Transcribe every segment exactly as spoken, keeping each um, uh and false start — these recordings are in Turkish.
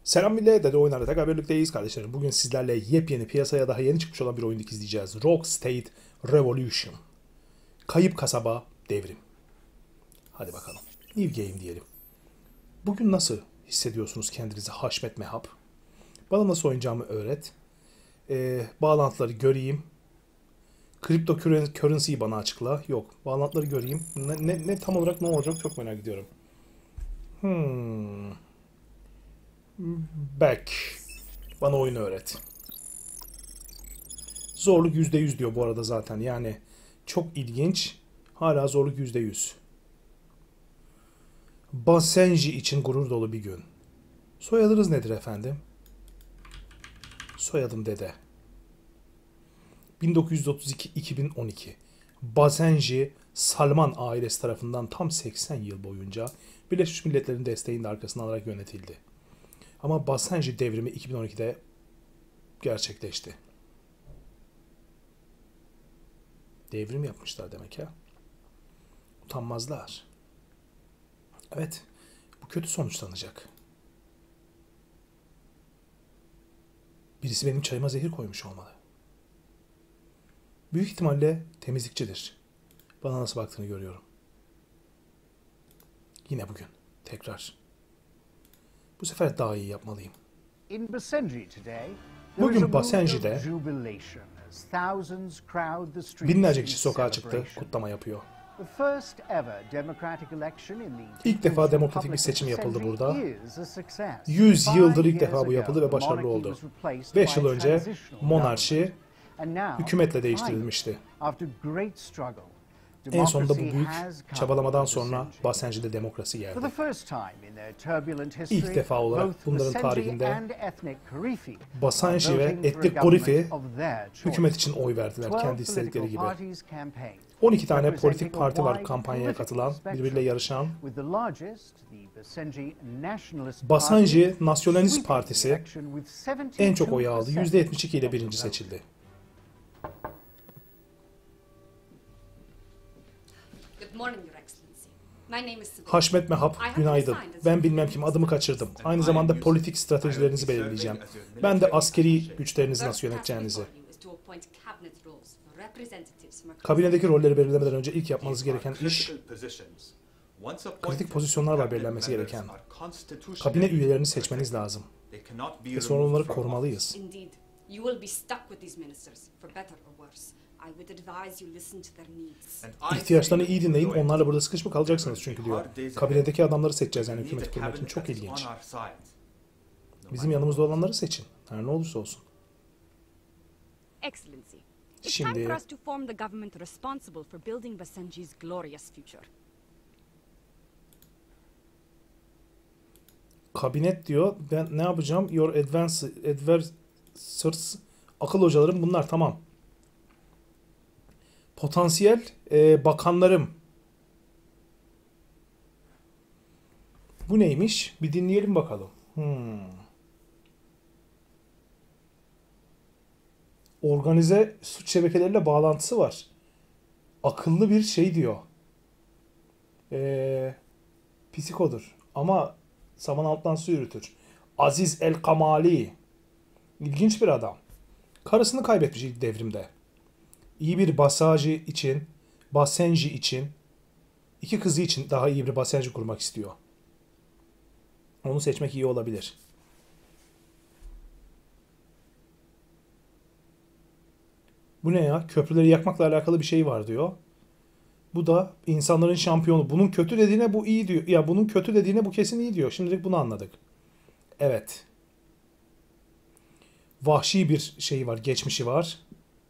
Selam millet, Dede Oyunlar'da tekrar birlikteyiz kardeşlerim. Bugün sizlerle yepyeni piyasaya daha yeni çıkmış olan bir oyunu izleyeceğiz. Rogue State Revolution. Kayıp kasaba devrim. Hadi bakalım. New game diyelim. Bugün nasıl hissediyorsunuz kendinizi Haşmet Mehap? Bana nasıl oynayacağımı öğret. Ee, bağlantıları göreyim. Kripto currency'yi bana açıkla. Yok. Bağlantıları göreyim. Ne, ne, ne tam olarak ne olacak çok merak ediyorum. Hmm... Back. Bana oyunu öğret. Zorluk yüzde yüz diyor bu arada zaten. Yani çok ilginç. Hala zorluk yüzde yüz. Basenji için gurur dolu bir gün. Soyadınız nedir efendim? Soyadım Dede. bin dokuz yüz otuz iki - iki bin on iki. Basenji Salman ailesi tarafından tam seksen yıl boyunca Birleşmiş Milletler'in desteğinin arkasına alarak yönetildi. Ama Basenji devrimi iki bin on ikide gerçekleşti. Devrim yapmışlar demek ya. Utanmazlar. Evet, bu kötü sonuçlanacak. Birisi benim çayıma zehir koymuş olmalı. Büyük ihtimalle temizlikçidir. Bana nasıl baktığını görüyorum. Yine bugün. Tekrar. Bu sefer daha iyi yapmalıyım. Bugün Basenji'de binlerce kişi sokağa çıktı, kutlama yapıyor. İlk defa demokratik bir seçim yapıldı burada. yüz yıldır ilk defa bu yapıldı ve başarılı oldu. beş yıl önce monarşi hükümetle değiştirilmişti. En sonunda bu büyük çabalamadan sonra Basenji'de demokrasi geldi. İlk defa olarak bunların tarihinde Basenji ve etnik Gorifi hükümet için oy verdiler kendi istedikleri gibi. on iki tane politik parti var kampanyaya katılan, birbiriyle yarışan. Basenji Nasyonalist Partisi en çok oy aldı. yüzde yetmiş iki ile birinci seçildi. Haşmet Mehap, günaydın. Ben bilmem kim, adımı kaçırdım. Aynı zamanda politik stratejilerinizi belirleyeceğim. Ben de askeri güçlerinizi nasıl yöneteceğinizi. Kabinedeki rolleri belirlemeden önce ilk yapmanız gereken iş, kritik pozisyonlar var belirlenmesi gereken. Kabine üyelerini seçmeniz lazım. Ve sonra onları korumalıyız. İhtiyaçlarını iyi dinleyin, onlarla burada sıkışıp kalacaksınız çünkü diyor. Kabinedeki adamları seçeceğiz yani hükümeti kurmak için. Çok ilginç. Bizim yanımızda olanları seçin. Her ne olursa olsun. Şimdi kabinet diyor. Ben ne yapacağım? Your advisors, akıl hocalarım bunlar, tamam. Potansiyel e, bakanlarım. Bu neymiş? Bir dinleyelim bakalım. Hmm. Organize suç şebekeleriyle bağlantısı var. Akıllı bir şey diyor. E, psikodur. Ama saman alttan su yürütür. Aziz El Kamali. İlginç bir adam. Karısını kaybetmiş ilk devrimde. İyi bir Basenji için, Basenji için, iki kızı için daha iyi bir Basenji kurmak istiyor. Onu seçmek iyi olabilir. Bu ne ya? Köprüleri yakmakla alakalı bir şey var diyor. Bu da insanların şampiyonu. Bunun kötü dediğine bu iyi diyor. Ya bunun kötü dediğine bu kesin iyi diyor. Şimdilik bunu anladık. Evet. Vahşi bir şey var, geçmişi var.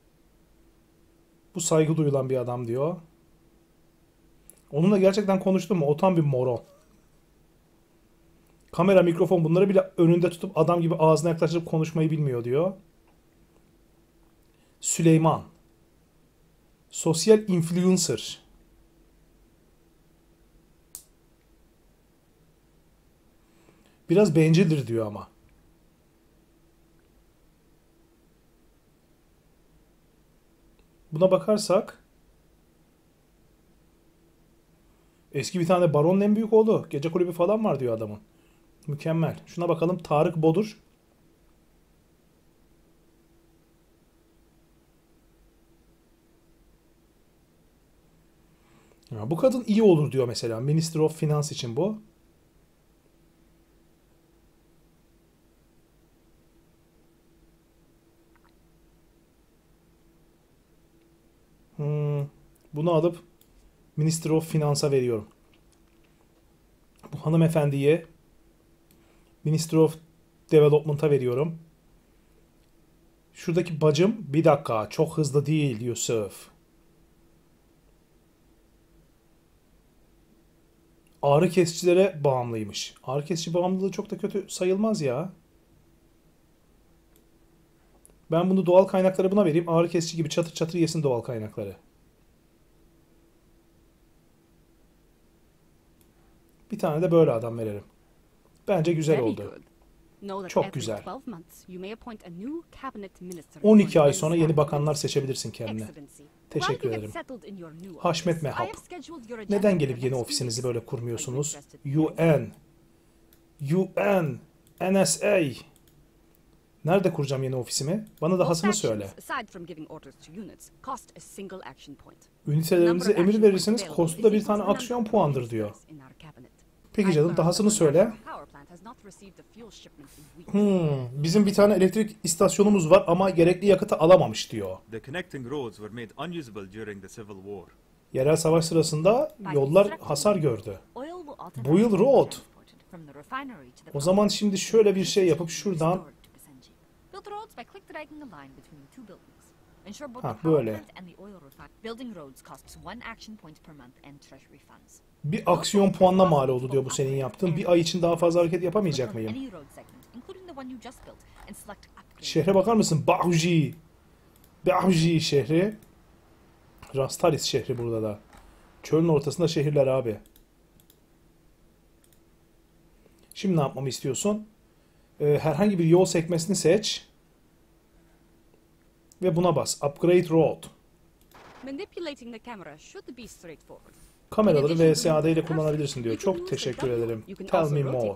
Bu saygı duyulan bir adam diyor. Onunla gerçekten konuştum mu? O tam bir moron. Kamera, mikrofon bunları bile önünde tutup adam gibi ağzına yaklaştırıp konuşmayı bilmiyor diyor. Süleyman. Sosyal influencer. Biraz bencildir diyor ama. Buna bakarsak eski bir tane baronun en büyük oğlu. Gece kulübü falan var diyor adamın. Mükemmel. Şuna bakalım. Tarık Bodur. Ya, bu kadın iyi olur diyor mesela. Minister of Finance için bu. Hmm, bunu alıp Minister of Finance'a veriyorum. Bu hanımefendiye Minister of Development'a veriyorum. Şuradaki bacım bir dakika çok hızlı değil Yusuf. Ağrı kesicilere bağımlıymış. Ağrı kesici bağımlılığı çok da kötü sayılmaz ya. Ben bunu doğal kaynakları buna vereyim. Ağrı kesici gibi çatır çatır yesin doğal kaynakları. Bir tane de böyle adam verelim. Bence güzel oldu. Çok güzel. on iki ay sonra yeni bakanlar seçebilirsin kendine. Teşekkür ederim. Haşmet Mehap. Neden gelip yeni ofisinizi böyle kurmuyorsunuz? U N. U N. N S A. Nerede kuracağım yeni ofisimi? Bana dahasını söyle. Ünitelerinize emir verirseniz kostu da bir tane aksiyon puandır diyor. Peki canım dahasını söyle. Hmm, bizim bir tane elektrik istasyonumuz var ama gerekli yakıtı alamamış diyor. Yerel savaş sırasında yollar hasar gördü. Bu yıl road. O zaman şimdi şöyle bir şey yapıp şuradan... Ha böyle. Bir aksiyon puanına mal oldu diyor bu senin yaptığın. Bir ay için daha fazla hareket yapamayacak mıyım? Şehre bakar mısın? Bahji. Bahji şehri. Rastalis şehri burada da. Çölün ortasında şehirler abi. Şimdi ne yapmamı istiyorsun? Ee, herhangi bir yol sekmesini seç. Ve buna bas. Upgrade road. Kameraları V S A D ile kullanabilirsin diyor. Çok teşekkür ederim. Tell me more.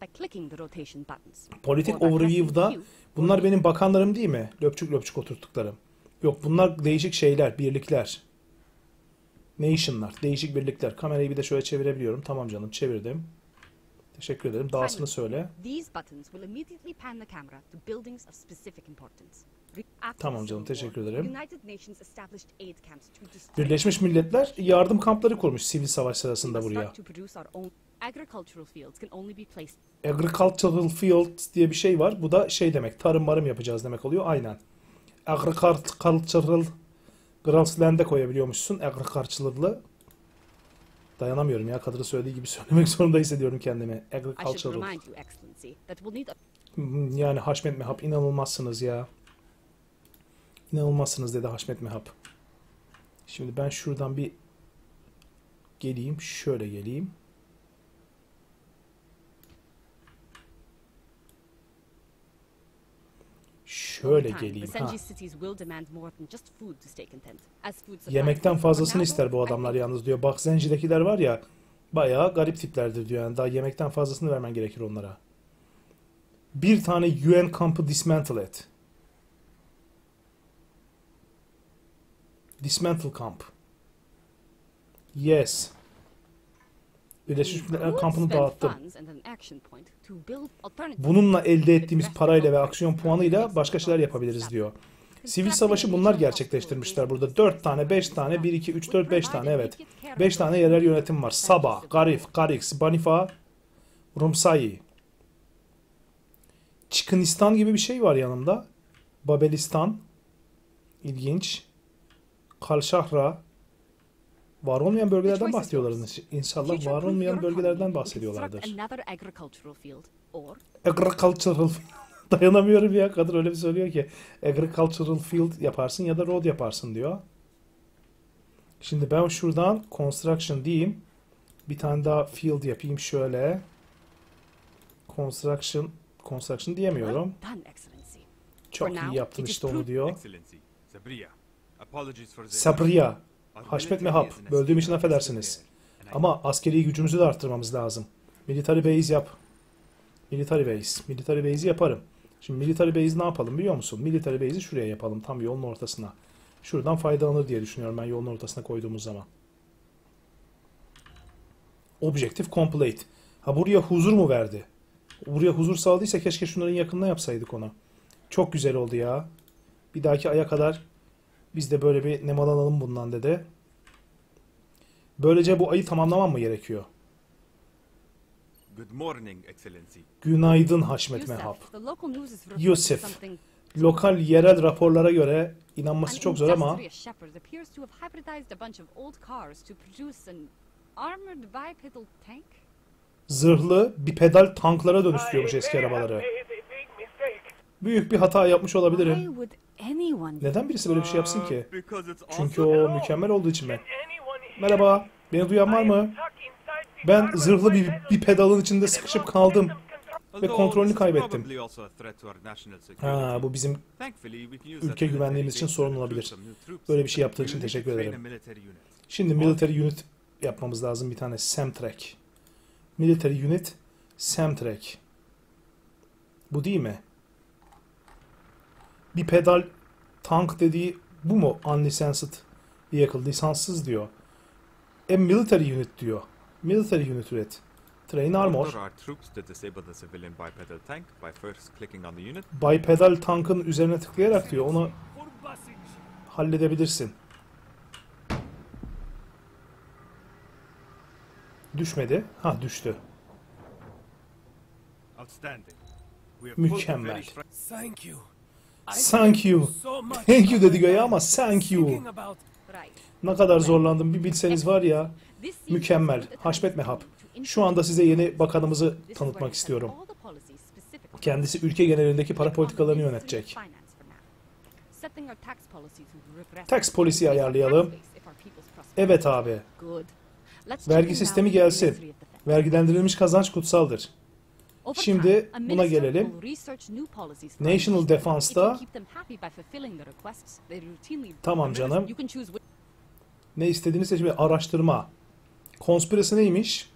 Politik Overview'da bunlar benim bakanlarım değil mi? Löpçük löpçük oturttuklarım. Yok bunlar değişik şeyler, birlikler. Nation'lar, değişik birlikler. Kamerayı bir de şöyle çevirebiliyorum. Tamam canım çevirdim. Teşekkür ederim. Dahasını söyle. Tamam canım teşekkür ederim. Birleşmiş Milletler yardım kampları kurmuş sivil savaş sırasında buraya. Agricultural fields diye bir şey var. Bu da şey demek. Tarım marım yapacağız demek oluyor. Aynen. Agricultural grassland'e koyabiliyormuşsun. Agricultural'lı. Dayanamıyorum ya. Kadını söylediği gibi söylemek zorunda hissediyorum kendimi. Agricultural. Yani Haşmet Mehap inanılmazsınız ya. İnanılmazsınız dedi Haşmet Mehap. Şimdi ben şuradan bir geleyim. Şöyle geleyim. Şöyle geleyim. Ha. Yemekten fazlasını ister bu adamlar yalnız diyor. Bak Zenci'dekiler var ya bayağı garip tiplerdir diyor. Yani daha yemekten fazlasını vermen gerekir onlara. Bir tane U N kampı dismantle et. Dismantle camp. Yes. Birleşmiş Milletler kampını dağıttım. Bununla elde ettiğimiz parayla ve aksiyon puanıyla başka şeyler yapabiliriz diyor. Sivil savaşı bunlar gerçekleştirmişler burada. dört tane, beş tane, bir, iki, üç, dört, beş tane evet. beş tane yerel yönetim var. Saba, Garif, Garix, Banifa, Rumsayi. Çıkınistan gibi bir şey var yanımda. Babelistan. İlginç. Kalşahra. Var olmayan bölgelerden bahsediyorlar. İnşallah var olmayan bölgelerden bahsediyorlardır. Agricultural dayanamıyorum ya. Kadın öyle bir söylüyor ki. Agricultural field yaparsın ya da road yaparsın diyor. Şimdi ben şuradan construction diyeyim. Bir tane daha field yapayım şöyle. Construction construction diyemiyorum. Çok iyi yaptın işte onu diyor. Sabriya. Haşmet Mehap. Böldüğüm için affedersiniz. Ama askeri gücümüzü de arttırmamız lazım. Military base yap. Military base. Military base'i yaparım. Şimdi military base ne yapalım biliyor musun? Military base'i şuraya yapalım. Tam yolun ortasına. Şuradan faydalanır diye düşünüyorum ben yolun ortasına koyduğumuz zaman. Objective complete. Ha buraya huzur mu verdi? Buraya huzur sağladıysa keşke şunların yakınına yapsaydık ona. Çok güzel oldu ya. Bir dahaki aya kadar biz de böyle bir nemalanalım bundan dedi. Böylece bu ayı tamamlamam mı gerekiyor? Good morning, Excellency. Günaydın Haşmet Mehap. Yusuf. Lokal yerel raporlara göre inanması çok zor ama zırhlı bipedal tanklara dönüştürüyormuş eski arabaları. Büyük bir hata yapmış olabilirim. Neden birisi böyle bir şey yapsın ki? Çünkü o mükemmel olduğu için mi? Merhaba, beni duyan var mı? Ben zırhlı bir, bir pedalın içinde sıkışıp kaldım ve kontrolünü kaybettim. Ha, bu bizim ülke güvenliğimiz için sorun olabilir. Böyle bir şey yaptığı için teşekkür ederim. Şimdi military unit yapmamız lazım, bir tane Semtrek. Military unit Semtrek. Bu değil mi? Bir pedal tank dediği bu mu? Unlicensed vehicle, lisanssız diyor. E military unit diyor. Military unit üret. Train armor. Bipedal tankın üzerine tıklayarak diyor. Onu halledebilirsin. Düşmedi. Ha düştü. Mükemmel. Thank you. Thank you dedi ya ama thank you. Ne kadar zorlandım bir bilseniz var ya. Mükemmel. Haşmet Mehap. Şu anda size yeni bakanımızı tanıtmak istiyorum. Kendisi ülke genelindeki para politikalarını yönetecek. Tax policy ayarlayalım. Evet abi. Vergi sistemi gelsin. Vergilendirilmiş kazanç kutsaldır. Şimdi buna gelelim. National Defense'da tamam canım. Ne istediğini seçme. Araştırma. Konspirasi neymiş?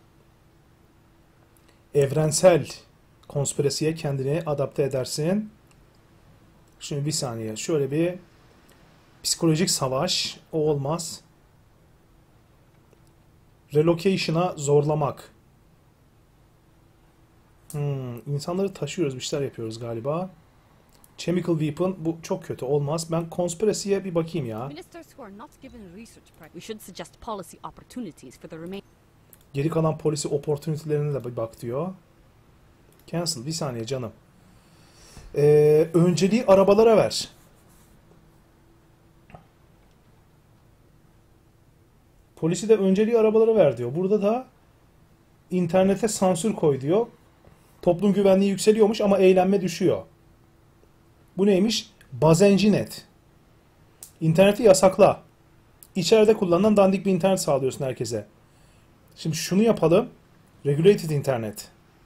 Evrensel konspirasiye kendini adapte edersin. Şimdi bir saniye. Şöyle bir psikolojik savaş. O olmaz. Relocation'a zorlamak. Hmm, insanları taşıyoruz, bir şeyler yapıyoruz galiba. Chemical weapon, bu çok kötü, olmaz. Ben conspiracy'ye bir bakayım ya. Geri kalan policy opportunity'lerine de bir bak diyor. Cancel, bir saniye canım. Ee, önceliği arabalara ver. Polisi de önceliği arabalara ver diyor. Burada da internete sansür koy diyor. Toplum güvenliği yükseliyormuş ama eğlenme düşüyor. Bu neymiş? Bazencinet. İnterneti yasakla. İçeride kullanılan dandik bir internet sağlıyorsun herkese. Şimdi şunu yapalım. Regulated internet.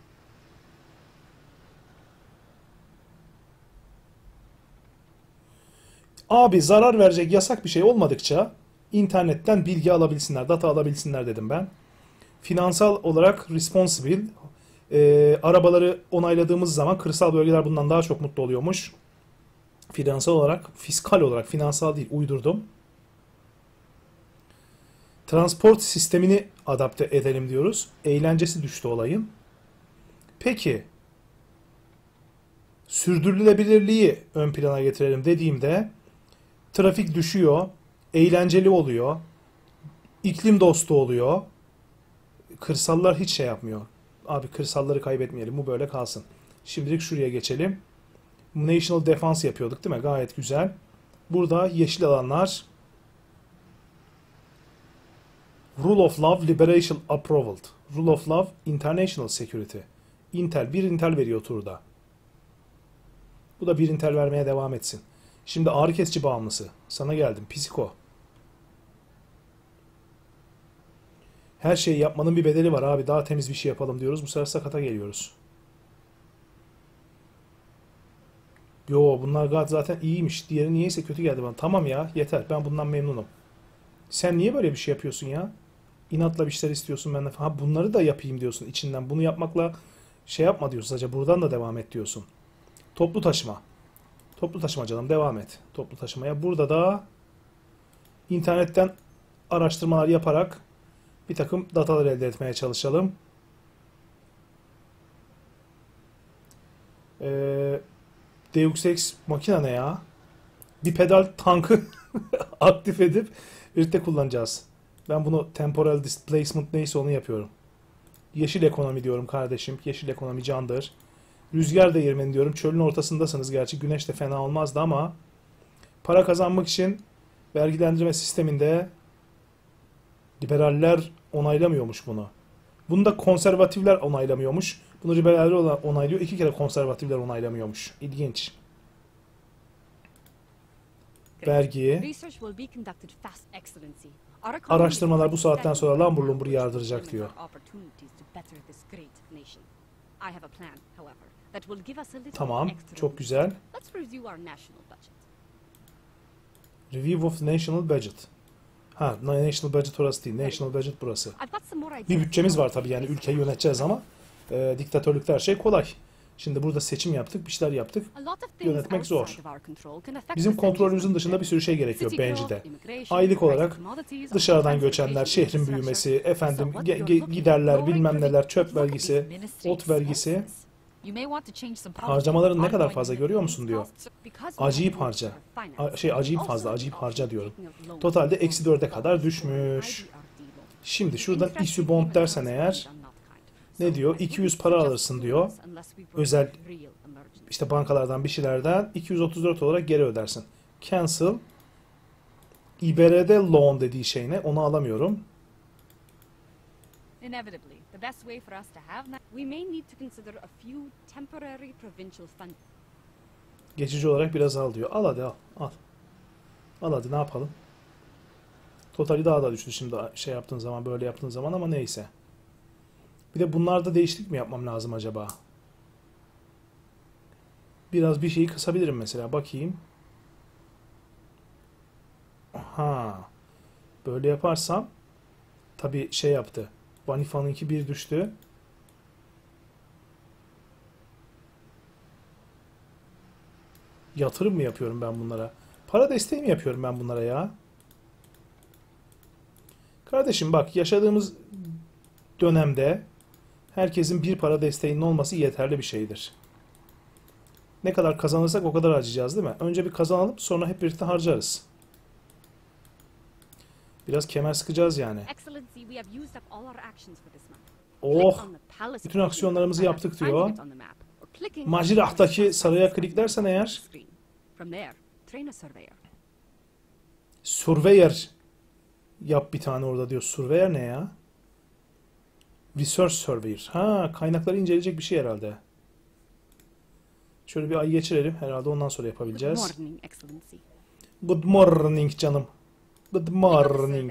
Abi zarar verecek yasak bir şey olmadıkça internetten bilgi alabilsinler, data alabilsinler dedim ben. Finansal olarak responsible, e, arabaları onayladığımız zaman kırsal bölgeler bundan daha çok mutlu oluyormuş. Finansal olarak, fiskal olarak, finansal değil, uydurdum. Transport sistemini adapte edelim diyoruz. Eğlencesi düştü olayın. Peki, sürdürülebilirliği ön plana getirelim dediğimde trafik düşüyor, eğlenceli oluyor, iklim dostu oluyor. Kırsallar hiç şey yapmıyor. Abi kırsalları kaybetmeyelim, bu böyle kalsın. Şimdilik şuraya geçelim. National Defense yapıyorduk değil mi? Gayet güzel. Burada yeşil alanlar. Rule of Law, Liberation Approved. Rule of Law, International Security. Intel, bir Intel veriyor turda. Bu da bir Intel vermeye devam etsin. Şimdi ağrı kesici bağımlısı. Sana geldim. Psiko. Her şeyi yapmanın bir bedeli var abi. Daha temiz bir şey yapalım diyoruz. Bu sefer sakata geliyoruz. Yo bunlar gayet zaten iyiymiş. Diğeri niyeyse kötü geldi bana. Tamam ya yeter. Ben bundan memnunum. Sen niye böyle bir şey yapıyorsun ya? İnatla bir şeyler istiyorsun benden. Ha bunları da yapayım diyorsun içinden. Bunu yapmakla Şey yapma diyorsun sadece. Buradan da devam et diyorsun. Toplu taşıma. Toplu taşıma canım devam et. Toplu taşımaya. Burada da internetten araştırmalar yaparak bir takım datalar elde etmeye çalışalım. Ee, Deus Ex Machina ne ya? Bir pedal tankı aktif edip birlikte kullanacağız. Ben bunu temporal displacement neyse onu yapıyorum. Yeşil ekonomi diyorum kardeşim. Yeşil ekonomi candır. Rüzgar değirmeni diyorum. Çölün ortasındasınız. Gerçi güneş de fena olmazdı ama para kazanmak için vergilendirme sisteminde liberaller onaylamıyormuş bunu. Bunu da konservatifler onaylamıyormuş. Bunu liberaller onaylıyor. İki kere konservatifler onaylamıyormuş. İlginç. Vergi. Araştırmalar bu saatten sonra lambur lumbur yardıracak diyor. Tamam. Çok güzel. Review of National Budget. Ha, National Budget orası değil. National Budget burası. Bir bütçemiz var tabii yani ülkeyi yöneteceğiz ama e, diktatörlükte her şey kolay. Şimdi burada seçim yaptık, bir şeyler yaptık. Yönetmek zor. Bizim kontrolümüzün dışında bir sürü şey gerekiyor Benci'de. Aylık olarak dışarıdan göçenler, şehrin büyümesi, efendim giderler, bilmem neler, çöp vergisi, ot vergisi. Harcamaların ne kadar fazla görüyor musun diyor. Acayip harca. A şey acayip fazla, acayip harca diyorum. Totalde eksi dörde kadar düşmüş. Şimdi şuradan issue bond dersen eğer ne diyor? iki yüz para alırsın diyor. Özel işte bankalardan bir şeylerden iki yüz otuz dört olarak geri ödersin. Cancel. İ B R D loan dediği şey ne? Onu alamıyorum. Inevitably, the best way for us to have that, we may need to consider a few temporary provincial fund. Geçici olarak biraz al diyor. Al hadi al. Al. Al hadi ne yapalım? Totali daha da düştü şimdi şey yaptığın zaman, böyle yaptığın zaman ama neyse. Bir de bunlarda değişiklik mi yapmam lazım acaba? Biraz bir şeyi kısabilirim mesela. Bakayım. Ha. Böyle yaparsam tabii şey yaptı. Banifa'nınki bir düştü. Yatırım mı yapıyorum ben bunlara? Para desteği mi yapıyorum ben bunlara ya? Kardeşim bak yaşadığımız dönemde herkesin bir para desteğinin olması yeterli bir şeydir. Ne kadar kazanırsak o kadar harcayacağız değil mi? Önce bir kazanalım sonra hep birlikte harcarız. Biraz kemer sıkacağız yani. Oh! Bütün aksiyonlarımızı yaptık diyor. Majirah'taki saraya kliklersen eğer Surveyor yap bir tane orada diyor. Surveyor ne ya? Research Surveyor. Ha, kaynakları inceleyecek bir şey herhalde. Şöyle bir ay geçirelim. Herhalde ondan sonra yapabileceğiz. Good morning canım. Good morning.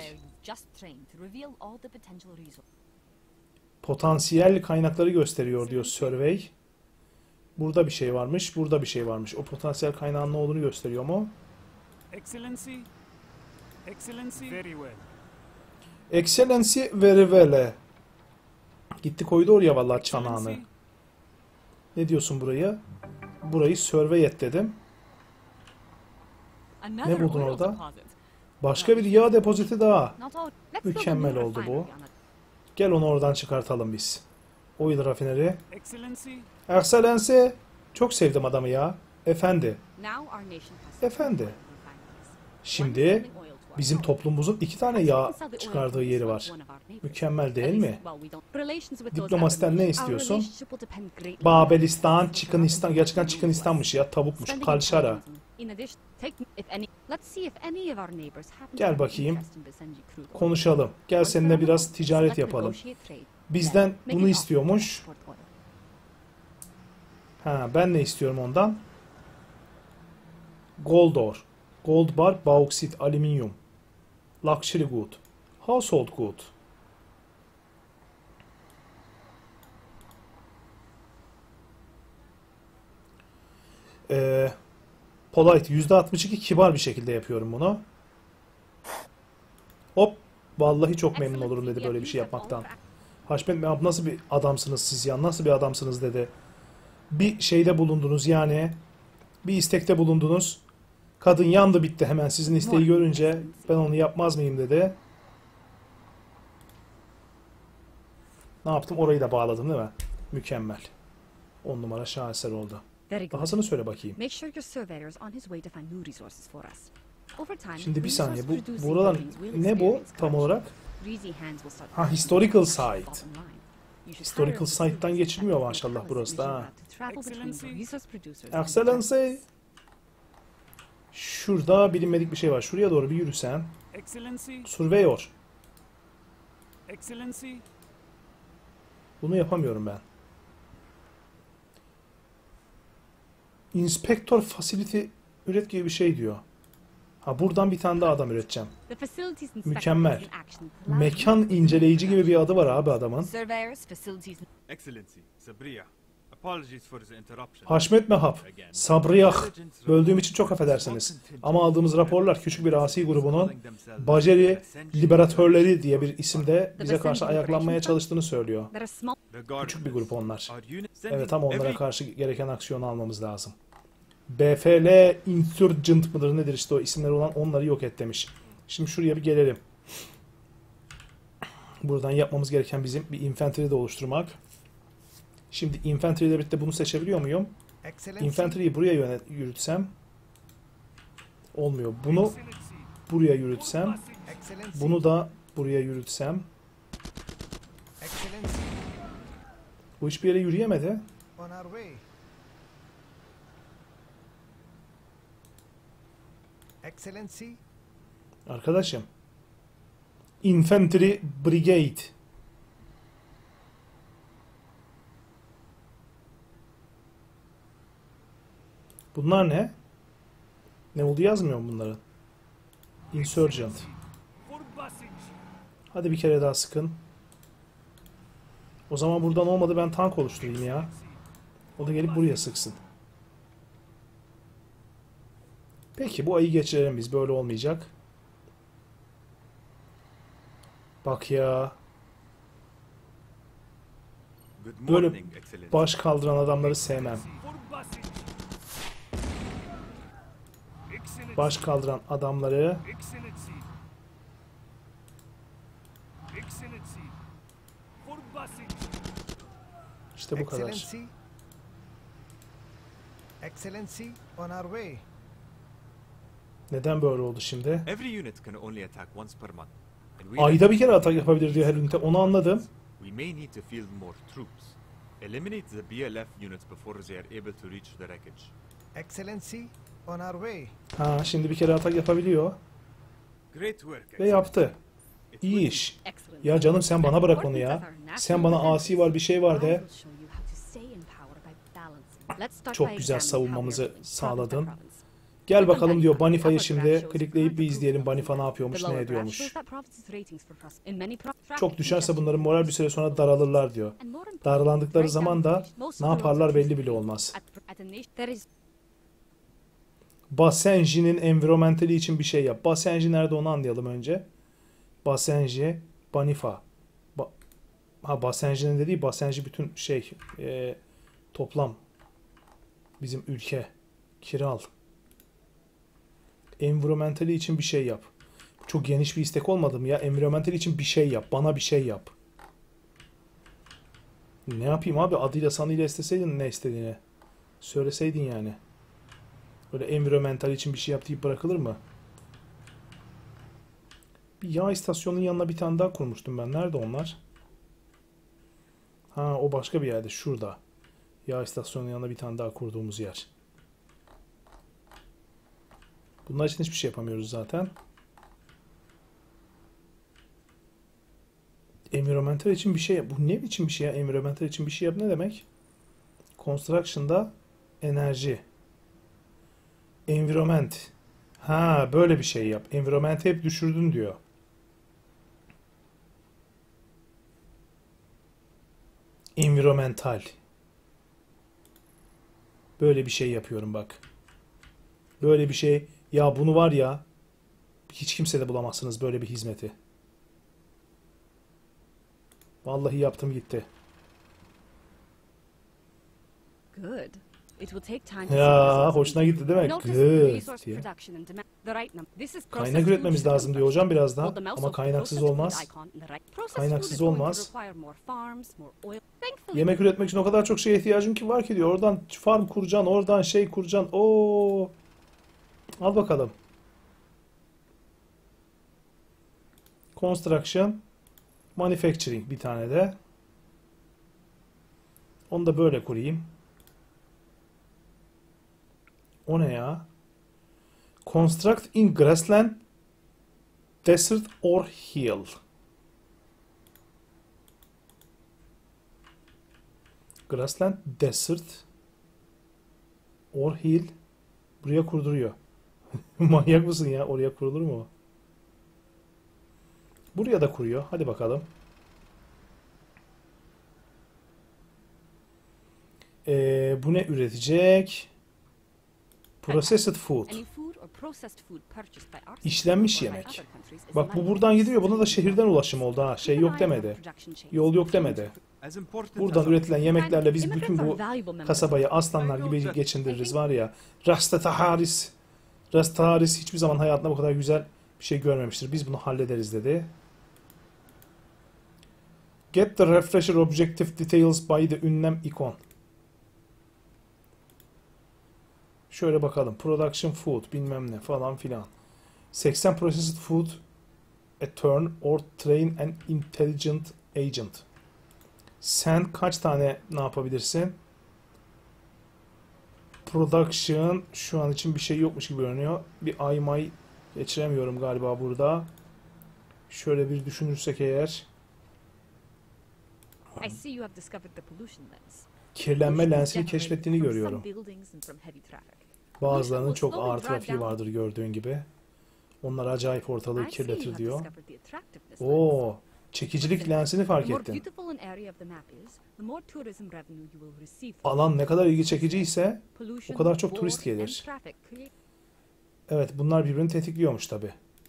Potansiyel kaynakları gösteriyor diyor survey. Burada bir şey varmış, burada bir şey varmış. O potansiyel kaynağın ne olduğunu gösteriyor mu? Excellency. Excellency. Very well. Excellency very well. Gitti koydu oraya vallahi çanağını. Ne diyorsun buraya? Burayı survey et dedim. Ne buldun orada? Başka bir yağ depoziti daha. Mükemmel oldu bu. Gel onu oradan çıkartalım biz. Oil rafineri. Excellency. Çok sevdim adamı ya. Efendi. Efendi. Şimdi bizim toplumumuzun iki tane yağ çıkardığı yeri var. Mükemmel değil mi? Diplomasiden ne istiyorsun? Babelistan, Çıkınistan. Gerçekten Çıkınistan'mış ya. Tavukmuş. Kalşara. Gel bakayım. Konuşalım. Gel seninle biraz ticaret yapalım. Bizden bunu istiyormuş. Ha, ben ne istiyorum ondan? Gold ore. Gold bar, bauksit, alüminyum. Luxury good. Household good. Ee, polite. yüzde altmış iki kibar bir şekilde yapıyorum bunu. Hop. Vallahi çok memnun olurum dedi böyle bir şey yapmaktan. Haşmet Bey abi nasıl bir adamsınız siz ya? Nasıl bir adamsınız dedi. Bir şeyde bulundunuz yani. Bir istekte bulundunuz. Kadın yandı bitti hemen sizin isteği görünce. Ben onu yapmaz mıyım dedi. Ne yaptım? Orayı da bağladım değil mi? Mükemmel. On numara şaheser oldu. Dahasını söyle bakayım. Şimdi bir saniye. Bu buralar ne bu tam olarak? Ha, historical site. Historical site'tan geçilmiyor maşallah burası da. Ha. Excellency. Şurada bilinmedik bir şey var. Şuraya doğru bir yürüsen. Surveyor. Bunu yapamıyorum ben. Inspector Facility üret gibi bir şey diyor. Ha, buradan bir tane daha adam üreteceğim. Mükemmel. Mekan inceleyici gibi bir adı var abi adamın. Haşmet Mehap, Sabriyah, böldüğüm için çok affedersiniz. Ama aldığımız raporlar küçük bir asi grubunun Bajeri Liberatörleri diye bir isimde bize karşı ayaklanmaya çalıştığını söylüyor. Küçük bir grup onlar. Evet ama onlara karşı gereken aksiyonu almamız lazım. B F L Insurgent mıdır nedir işte o isimleri olan onları yok et demiş. Şimdi şuraya bir gelelim. Buradan yapmamız gereken bizim bir infantry de oluşturmak. Şimdi infantry ile birlikte bunu seçebiliyor muyum? Infantry'yi buraya yönet yürütsem olmuyor. Bunu buraya yürütsem, bunu da buraya yürütsem. Bu hiçbir yere yürüyemedi. Arkadaşım. Infantry Brigade. Bunlar ne? Ne oldu yazmıyor mu bunların? Insurgent. Hadi bir kere daha sıkın. O zaman buradan olmadı ben tank oluşturayım ya. O da gelip buraya sıksın. Peki bu ayı geçirelim biz. Böyle olmayacak. Bak ya. Böyle baş kaldıran adamları sevmem. Baş kaldıran adamları İşte bu kadar. Neden böyle oldu şimdi? Ayda bir kere atak yapabilir diyor her ünite. Onu anladım. Ha, şimdi bir kere atak yapabiliyor. Ve yaptı. İyi iş. Ya canım sen bana bırak onu ya. Sen bana asi var bir şey var de. Çok güzel savunmamızı sağladın. Gel bakalım diyor Banifa'yı şimdi klikleyip bir izleyelim Banifa ne yapıyormuş ne ediyormuş. Çok düşerse bunların moral bir süre sonra daralırlar diyor. Daralandıkları zaman da ne yaparlar belli bile olmaz. Basenji'nin environmentali için bir şey yap. Basenji nerede onu anlayalım önce. Basenji, Banifa. Ba ha Basenji'nin dediği Basenji bütün şey e, toplam bizim ülke kiral. Environmentali için bir şey yap. Çok geniş bir istek olmadı mı ya? Environmentali için bir şey yap. Bana bir şey yap. Ne yapayım abi? Adıyla sanıyla isteseydin ne istediğini. Söyleseydin yani. Böyle environmental için bir şey yap deyip bırakılır mı? Bir yağ istasyonunun yanına bir tane daha kurmuştum ben. Nerede onlar? Ha o başka bir yerde. Şurada. Yağ istasyonunun yanına bir tane daha kurduğumuz yer. Bunlar için hiçbir şey yapamıyoruz zaten. Environmental için bir şey yap. Bu ne biçim bir şey ya? Environmental için bir şey yap ne demek? Construction'da enerji. Environment. Ha böyle bir şey yap. Environment'i hep düşürdün diyor. Environmental. Böyle bir şey yapıyorum bak. Böyle bir şey. Ya bunu var ya hiç kimse de bulamazsınız böyle bir hizmeti. Vallahi yaptım gitti. Good. It will take time to Ya hoşuna gitti değil mi? Notice the Good resource diye. production and demand- the right num- This is Kaynak processed üretmemiz food lazım diyor hocam biraz daha. Hold the mouse Ama over the kaynaksız processed food olmaz. icon in the right- Processed Kaynaksız food is going to olmaz. require more farms, more oil. Thankfully, Yemek üretmek için o kadar çok şeye ihtiyacın ki var ki diyor. Oradan farm kuracaksın, oradan şey kuracaksın. Oo. Al bakalım. Construction, manufacturing bir tane de. Onu da böyle kurayım. O ne ya? Construct in grassland, desert or hill. Grassland, desert or hill. Buraya kurduruyor. Manyak mısın ya? Oraya kurulur mu o? Buraya da kuruyor. Hadi bakalım. Ee, bu ne üretecek? Processed food. any food or processed food purchased by our İşlenmiş or by yemek. other countries is Bak bu money. buradan gidiyor. Buna da şehirden ulaşım oldu ha. Şey yok demedi. Yol yok demedi. Buradan üretilen yemeklerle biz bütün bu kasabayı aslanlar gibi geçindiririz var ya. Rastataharis. Rastataharis hiçbir zaman hayatında bu kadar güzel bir şey görmemiştir. Biz bunu hallederiz dedi. Get the refresher objective details by the ünlem icon. Şöyle bakalım. Production food bilmem ne falan filan. seksen processed food a turn or train an intelligent agent. Sen kaç tane ne yapabilirsin? Production şu an için bir şey yokmuş gibi görünüyor. Bir ay may geçiremiyorum galiba burada. Şöyle bir düşünürsek eğer. I see you have discovered the pollution lens. Kirlenme lensini keşfettiğini görüyorum. Bazılarının Pollution çok will ağır slowly drive trafiği down- vardır gördüğün gibi. Onlar acayip ortalığı I see you kirletir have diyor. discovered the attractiveness lens. Oo, çekicilik lensini fark The more ettin. beautiful an area of the map is, the more tourism revenue you will receive. Alan ne kadar ilgi çekici ise Pollution, o kadar çok war, turist and gelir. traffic create- Evet, bunlar birbirini tetikliyormuş tabi.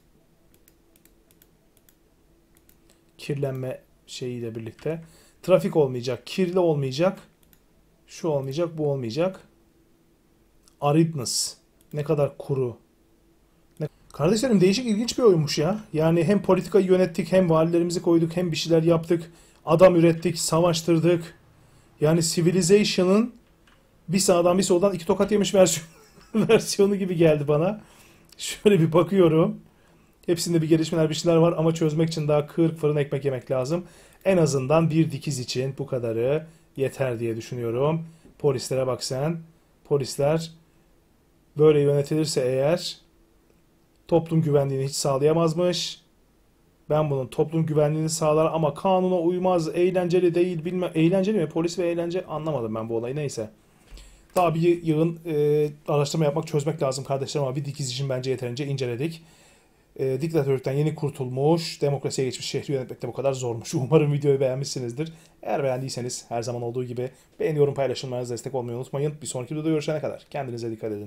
Kirlenme şeyiyle birlikte. Trafik olmayacak, kirli olmayacak. Şu olmayacak, bu olmayacak. Aridness. Ne kadar kuru. Ne... Kardeşlerim değişik ilginç bir oyunmuş ya. Yani hem politikayı yönettik, hem valilerimizi koyduk, hem bir şeyler yaptık. Adam ürettik, savaştırdık. Yani Civilization'ın bir sağdan bir soldan iki tokat yemiş versiyon, versiyonu gibi geldi bana. Şöyle bir bakıyorum. Hepsinde bir gelişmeler, bir şeyler var ama çözmek için daha kırk fırın ekmek yemek lazım. En azından bir dikiz için bu kadarı yeter diye düşünüyorum. Polislere bak sen. Polisler böyle yönetilirse eğer toplum güvenliğini hiç sağlayamazmış. Ben bunun toplum güvenliğini sağlar ama kanuna uymaz, eğlenceli değil bilmem. Eğlenceli mi? Polis ve eğlence anlamadım ben bu olayı. Neyse. Daha bir yığın e, araştırma yapmak, çözmek lazım kardeşlerim ama bir dikiz için bence yeterince inceledik. E, diktatörlükten yeni kurtulmuş, demokrasiye geçmiş şehri yönetmek de bu kadar zormuş. Umarım videoyu beğenmişsinizdir. Eğer beğendiyseniz her zaman olduğu gibi beğeni, yorum, paylaşımlarınızı destek olmayı unutmayın. Bir sonraki videoda görüşene kadar kendinize dikkat edin.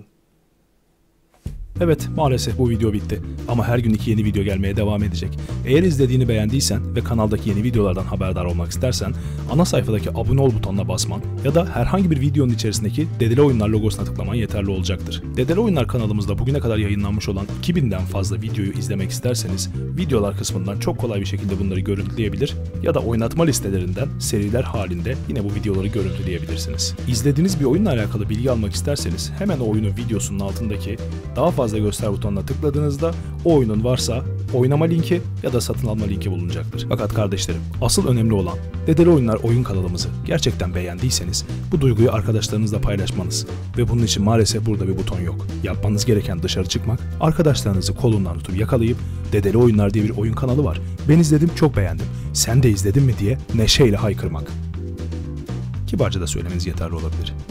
Evet, maalesef bu video bitti. Ama her gün iki yeni video gelmeye devam edecek. Eğer izlediğini beğendiysen ve kanaldaki yeni videolardan haberdar olmak istersen ana sayfadaki abone ol butonuna basman ya da herhangi bir videonun içerisindeki Dedele Oyunlar logosuna tıklaman yeterli olacaktır. Dedele Oyunlar kanalımızda bugüne kadar yayınlanmış olan iki binden fazla videoyu izlemek isterseniz videolar kısmından çok kolay bir şekilde bunları görüntüleyebilir ya da oynatma listelerinden seriler halinde yine bu videoları görüntüleyebilirsiniz. İzlediğiniz bir oyunla alakalı bilgi almak isterseniz hemen o oyunun videosunun altındaki daha fazla göster butonuna tıkladığınızda o oyunun varsa oynama linki ya da satın alma linki bulunacaktır. Fakat kardeşlerim, asıl önemli olan Dedele Oyunlar oyun kanalımızı gerçekten beğendiyseniz bu duyguyu arkadaşlarınızla paylaşmanız ve bunun için maalesef burada bir buton yok. Yapmanız gereken dışarı çıkmak, arkadaşlarınızı kolundan tutup yakalayıp Dedele Oyunlar diye bir oyun kanalı var. Ben izledim, çok beğendim. Sen de izledin mi diye neşeyle haykırmak. Kibarca da söylemeniz yeterli olabilir.